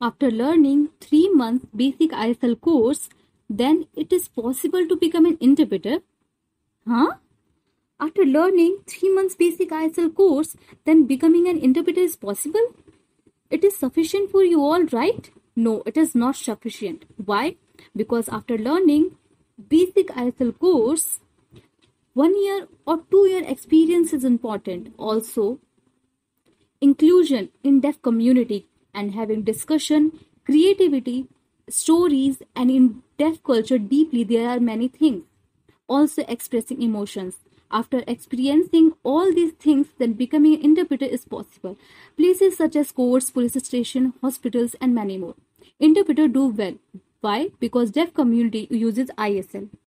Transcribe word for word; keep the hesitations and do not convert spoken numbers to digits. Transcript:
After learning three months basic I S L course, then it is possible to become an interpreter? Huh? After learning three months basic I S L course, then becoming an interpreter is possible? It is sufficient for you all, right? No, it is not sufficient. Why? Because after learning basic I S L course, one year or two year experience is important. Also, inclusion in deaf community and having discussion, creativity, stories, and in deaf culture deeply there are many things. Also expressing emotions. After experiencing all these things, then becoming an interpreter is possible. Places such as courts, police station, hospitals, and many more. Interpreter do well. Why? Because deaf community uses I S L.